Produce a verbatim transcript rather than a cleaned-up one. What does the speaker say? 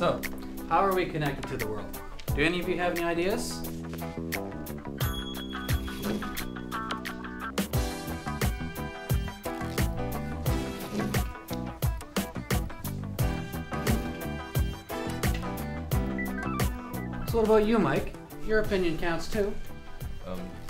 So, how are we connected to the world? Do any of you have any ideas? So what about you, Mike? Your opinion counts too. Um,